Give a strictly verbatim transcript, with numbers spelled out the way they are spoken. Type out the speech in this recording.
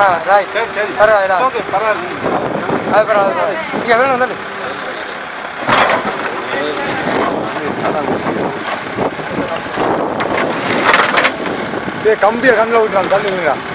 ஆ right சரி சரி பரவாயில்ல ஓகே பரவாயில்ல அது பரவாயில்ல இங்கே வேணும் வந்துடு கம்பியை கண்ணில் ஊற்றுறான் தள்ளுங்களா